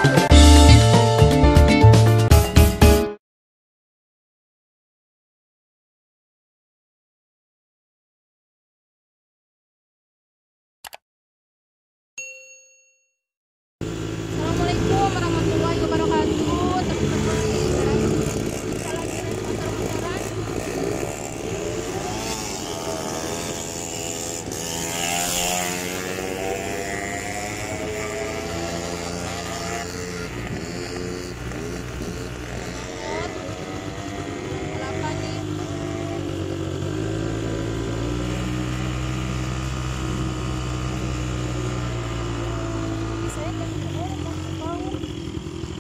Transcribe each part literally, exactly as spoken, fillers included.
Assalamualaikum warahmatullahi wabarakatuh. Teman-teman, kita lagi naik motor-motoran. Kelapa nih. Saya kan boleh mau.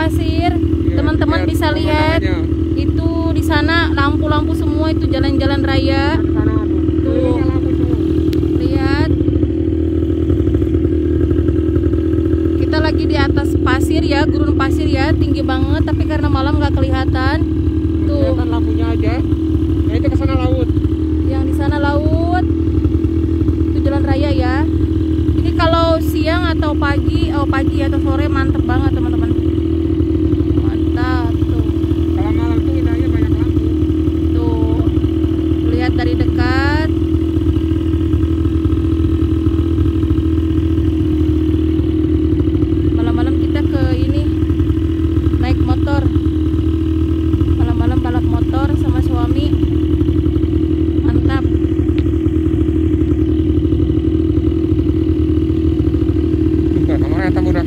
pasir. Iya, Teman-teman lihat bisa lihat pemandangannya. itu di sana lampu-lampu semua, itu jalan-jalan raya. Di sana tuh. Tuh. Kelilingnya lampu tuh. Lihat. Kita lagi di atas pasir ya, gurun pasir ya, tinggi banget tapi karena malam nggak kelihatan. Tuh. Kelihatan lampunya aja. Nah, itu ke sana laut. Yang di sana laut. Itu jalan raya ya. Ini kalau siang atau pagi, oh pagi atau sore mantep banget teman-teman. Mantap tuh. Kalau malam tuh indahnya banyak lampu. Tuh. Lihat dari dekat. Malam-malam kita ke ini naik motor. Malam-malam balap motor sama suami. Mantap. Buka kamarnya tak udah.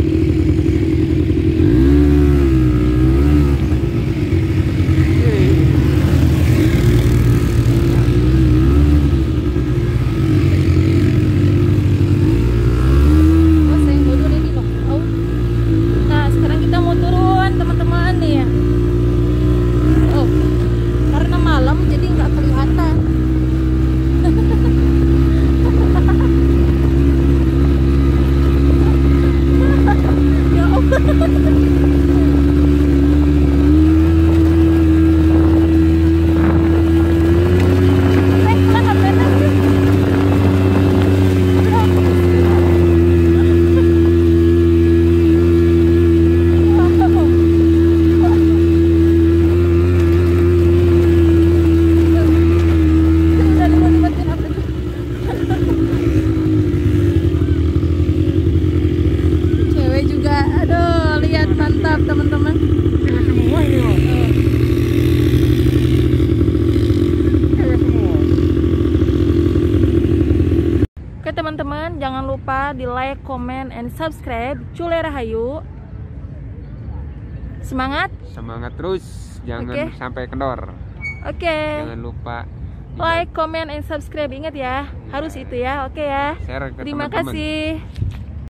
Oh, saya bodoh ini loh. Oh. Nah, sekarang kita mau turun teman-teman nih ya. Oh, karena malam jadi nggak kelihatan. Ya Allah. Eh, pelan apa sih? Cewek juga, aduh, lihat mantap teman-teman. Cewek semua ini loh. Cewek semua. Oke teman-teman, jangan lupa di like, comment, and subscribe Cule Rahayu. Semangat. Semangat terus, jangan Oke. sampai kendor. Oke. Jangan lupa Like, comment, and subscribe. Ingat ya, harus itu ya. Oke ya. share ke Terima teman-teman. kasih.